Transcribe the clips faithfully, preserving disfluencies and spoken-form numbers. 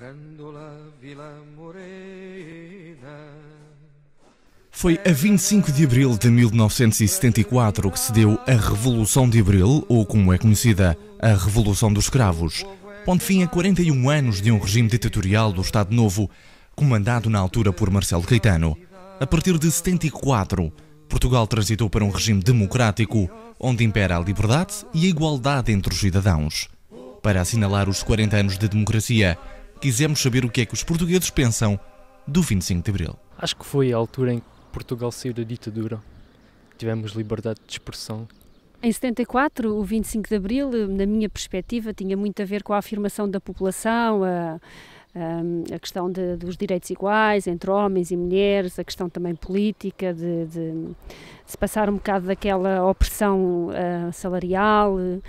Foi a vinte e cinco de abril de mil novecentos e setenta e quatro que se deu a Revolução de Abril, ou como é conhecida, a Revolução dos Cravos. Pondo fim a quarenta e um anos de um regime ditatorial do Estado Novo, comandado na altura por Marcelo Caetano. A partir de setenta e quatro, Portugal transitou para um regime democrático, onde impera a liberdade e a igualdade entre os cidadãos. Para assinalar os quarenta anos de democracia, quisemos saber o que é que os portugueses pensam do vinte e cinco de abril. Acho que foi a altura em que Portugal saiu da ditadura. Tivemos liberdade de expressão. Em setenta e quatro, o vinte e cinco de abril, na minha perspectiva, tinha muito a ver com a afirmação da população, a, a, a questão de, dos direitos iguais entre homens e mulheres, a questão também política, de, de, de se passar um bocado daquela opressão uh, salarial. Uh,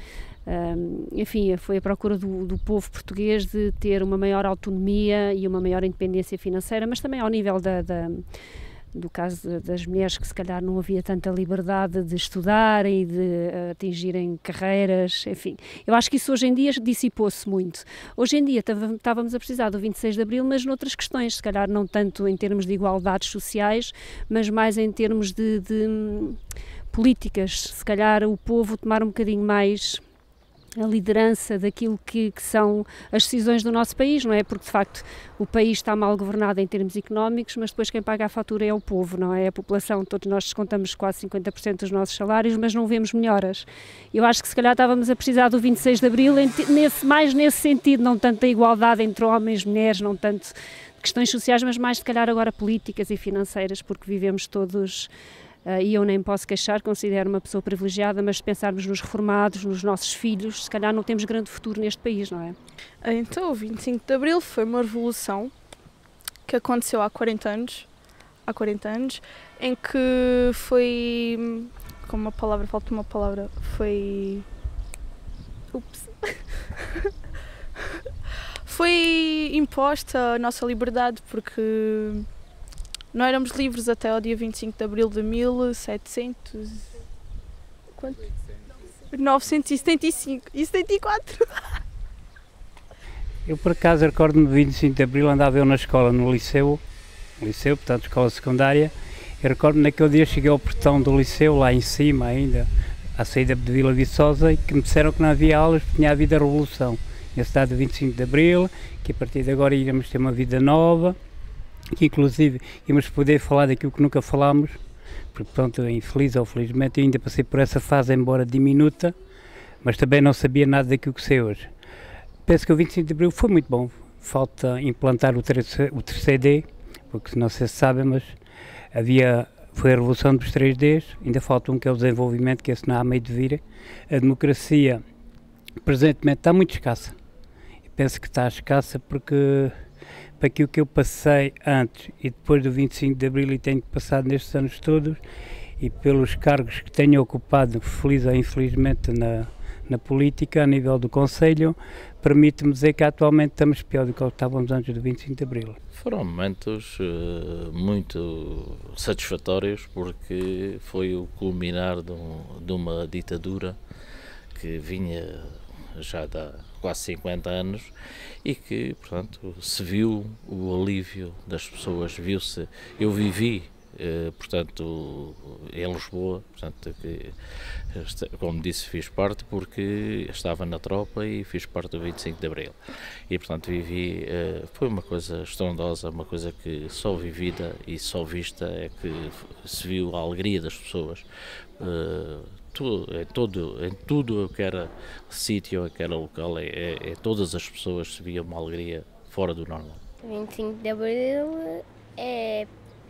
enfim, foi a procura do, do povo português de ter uma maior autonomia e uma maior independência financeira, mas também ao nível da... da do caso das mulheres, que se calhar não havia tanta liberdade de estudar e de uh, atingirem carreiras, enfim. Eu acho que isso hoje em dia dissipou-se muito. Hoje em dia estávamos a precisar do vinte e seis de abril, mas noutras questões, se calhar não tanto em termos de igualdades sociais, mas mais em termos de, de um, políticas. Se calhar o povo tomar um bocadinho mais a liderança daquilo que, que são as decisões do nosso país, não é? Porque, de facto, o país está mal governado em termos económicos, mas depois quem paga a fatura é o povo, não é? A população. Todos nós descontamos quase cinquenta por cento dos nossos salários, mas não vemos melhoras. Eu acho que, se calhar, estávamos a precisar do vinte e seis de abril, nesse, mais nesse sentido, não tanto da igualdade entre homens e mulheres, não tanto de questões sociais, mas mais, se calhar, agora políticas e financeiras, porque vivemos todos... Uh, e eu nem posso queixar, considero uma pessoa privilegiada, mas se pensarmos nos reformados, nos nossos filhos, se calhar não temos grande futuro neste país, não é? Então, o vinte e cinco de abril foi uma revolução que aconteceu há quarenta anos, há quarenta anos, em que foi, como uma palavra, falta uma palavra, foi... Ups! Foi imposta a nossa liberdade, porque... não éramos livres até ao dia vinte e cinco de abril de mil e setecentos... Quanto? novecentos e setenta e cinco e setenta e quatro. Eu, por acaso, recordo-me de vinte e cinco de abril, andava eu na escola, no liceu, liceu, portanto, escola secundária, e recordo-me naquele dia cheguei ao portão do liceu, lá em cima ainda, à saída de Vila Viçosa, e que me disseram que não havia aulas porque tinha havido a revolução. Na cidade do vinte e cinco de abril, que a partir de agora íamos ter uma vida nova, que inclusive íamos poder falar daquilo que nunca falámos, porque pronto, infeliz ou felizmente eu ainda passei por essa fase, embora diminuta, mas também não sabia nada daquilo que sei hoje. Penso que o vinte e cinco de abril foi muito bom, falta implantar o terceiro D, porque não sei se sabem, mas havia, foi a revolução dos três Ds, ainda falta um que é o desenvolvimento, que esse não há meio de vir. A democracia presentemente está muito escassa, e penso que está escassa porque... para aquilo que eu passei antes e depois do vinte e cinco de abril e tenho passado nestes anos todos e pelos cargos que tenho ocupado, feliz ou infelizmente, na, na política, a nível do Conselho, permite-me dizer que atualmente estamos pior do que estávamos antes do vinte e cinco de abril. Foram momentos uh, muito satisfatórios, porque foi o culminar de, um, de uma ditadura que vinha já há quase cinquenta anos e que, portanto, se viu o alívio das pessoas, viu-se, eu vivi, eh, portanto, em Lisboa, portanto, que, como disse, fiz parte porque estava na tropa e fiz parte do vinte e cinco de abril e, portanto, vivi, eh, foi uma coisa estrondosa, uma coisa que só vivida e só vista é que se viu a alegria das pessoas. Eh, Tudo, em, todo, em tudo que era sítio, que era local, é, é, é, todas as pessoas se via uma alegria fora do normal. vinte e cinco de abril é,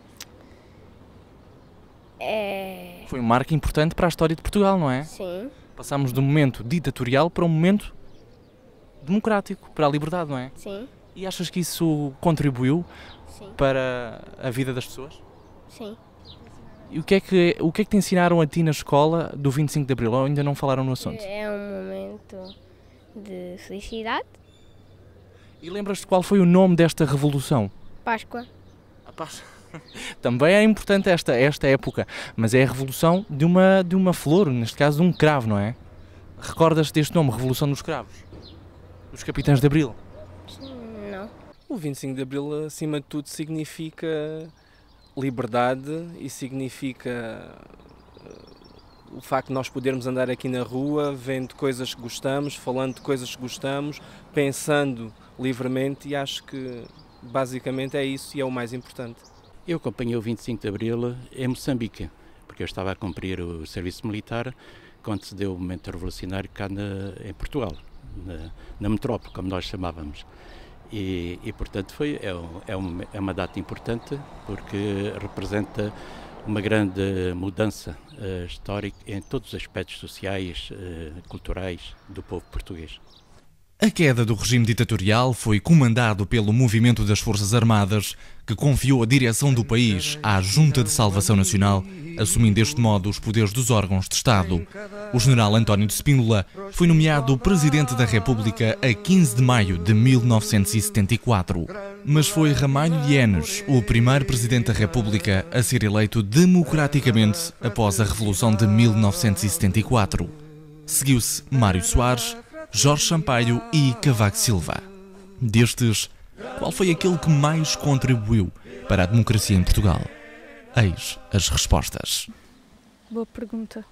é... Foi um marco importante para a história de Portugal, não é? Sim. Passámos de um momento ditatorial para um momento democrático, para a liberdade, não é? Sim. E achas que isso contribuiu Sim. para a vida das pessoas? Sim. E o que, é que, o que é que te ensinaram a ti na escola do vinte e cinco de abril? Ou ainda não falaram no assunto? É um momento de felicidade. E lembras-te qual foi o nome desta revolução? Páscoa. A Páscoa. Também é importante esta, esta época, mas é a revolução de uma, de uma flor, neste caso de um cravo, não é? Recordas-te deste nome, Revolução dos Cravos? Dos Capitães de Abril? Não. O vinte e cinco de Abril, acima de tudo, significa liberdade e significa o facto de nós podermos andar aqui na rua, vendo coisas que gostamos, falando de coisas que gostamos, pensando livremente, e acho que basicamente é isso e é o mais importante. Eu acompanhei o vinte e cinco de Abril em Moçambique, porque eu estava a cumprir o serviço militar quando se deu o momento revolucionário cá na, em Portugal, na, na metrópole, como nós chamávamos. E, e portanto, foi, é, é, uma, é uma data importante porque representa uma grande mudança uh, histórica em todos os aspectos sociais, uh, culturais do povo português. A queda do regime ditatorial foi comandado pelo Movimento das Forças Armadas, que confiou a direção do país à Junta de Salvação Nacional, assumindo deste modo os poderes dos órgãos de Estado. O general António de Spínola foi nomeado Presidente da República a quinze de maio de mil novecentos e setenta e quatro. Mas foi Ramalho Eanes, o primeiro Presidente da República a ser eleito democraticamente após a Revolução de mil novecentos e setenta e quatro. Seguiu-se Mário Soares, Jorge Sampaio e Cavaco Silva. Destes, qual foi aquele que mais contribuiu para a democracia em Portugal? Eis as respostas. Boa pergunta.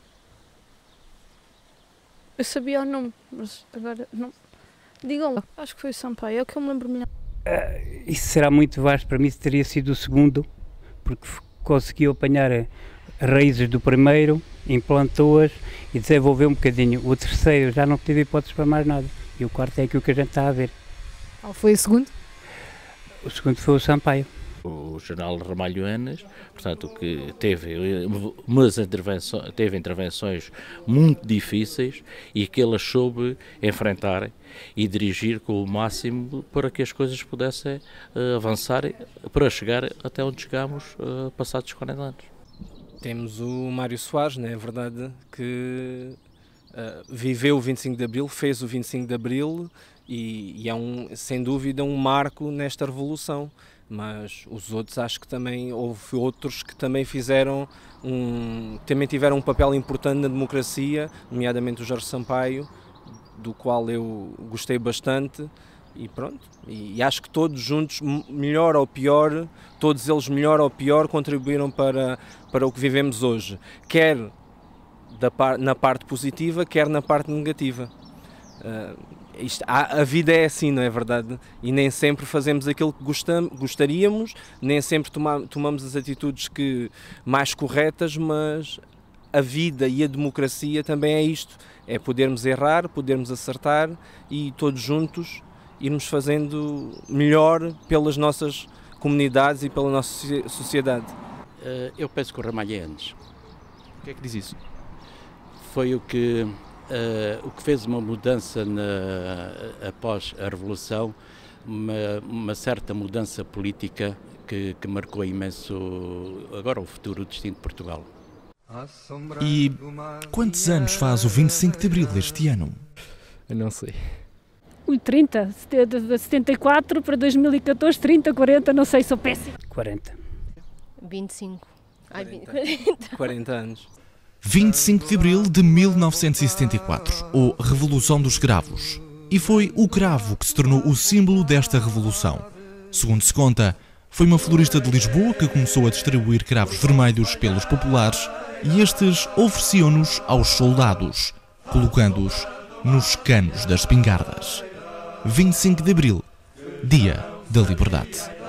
Eu sabia o nome, mas agora não. Digam lá. Acho que foi o Sampaio, é o que eu me lembro melhor. Uh, isso será muito vasto, para mim teria sido o segundo, porque conseguiu apanhar raízes do primeiro, implantou-as e desenvolveu um bocadinho. O terceiro já não teve hipóteses para mais nada. E o quarto é aquilo que a gente está a ver. Qual foi o segundo? O segundo foi o Sampaio. O general Ramalho Eanes, portanto, que teve, umas intervenções, teve intervenções muito difíceis e que ele soube enfrentar e dirigir com o máximo para que as coisas pudessem uh, avançar para chegar até onde chegamos uh, passados quarenta anos. Temos o Mário Soares, não é verdade, que uh, viveu o vinte e cinco de Abril, fez o vinte e cinco de Abril e, e é, um, sem dúvida, um marco nesta revolução. Mas os outros, acho que também houve outros que também fizeram, um, também tiveram um papel importante na democracia, nomeadamente o Jorge Sampaio, do qual eu gostei bastante. E pronto, e, e acho que todos juntos, melhor ou pior, todos eles melhor ou pior, contribuíram para, para o que vivemos hoje, quer da par, na parte positiva, quer na parte negativa. Uh, isto, a, a vida é assim, não é verdade? E nem sempre fazemos aquilo que gostam, gostaríamos, nem sempre toma, tomamos as atitudes que, mais corretas, mas a vida e a democracia também é isto, é podermos errar, podermos acertar e todos juntos irmos fazendo melhor pelas nossas comunidades e pela nossa sociedade. Eu penso que o Ramalho Eanes. O que é que diz isso? Foi o que, uh, o que fez uma mudança na, após a Revolução, uma, uma certa mudança política que, que marcou imenso agora o futuro destino de Portugal. E quantos anos faz o vinte e cinco de Abril deste ano? Eu não sei. trinta, de setenta e quatro para dois mil e catorze, trinta, quarenta, não sei, sou péssimo. quarenta. vinte e cinco. Ai, quarenta. quarenta anos. vinte e cinco de Abril de mil novecentos e setenta e quatro, ou Revolução dos Cravos. E foi o cravo que se tornou o símbolo desta revolução. Segundo se conta, foi uma florista de Lisboa que começou a distribuir cravos vermelhos pelos populares e estes ofereciam-nos aos soldados, colocando-os nos canos das espingardas. vinte e cinco de Abril, Dia da Liberdade.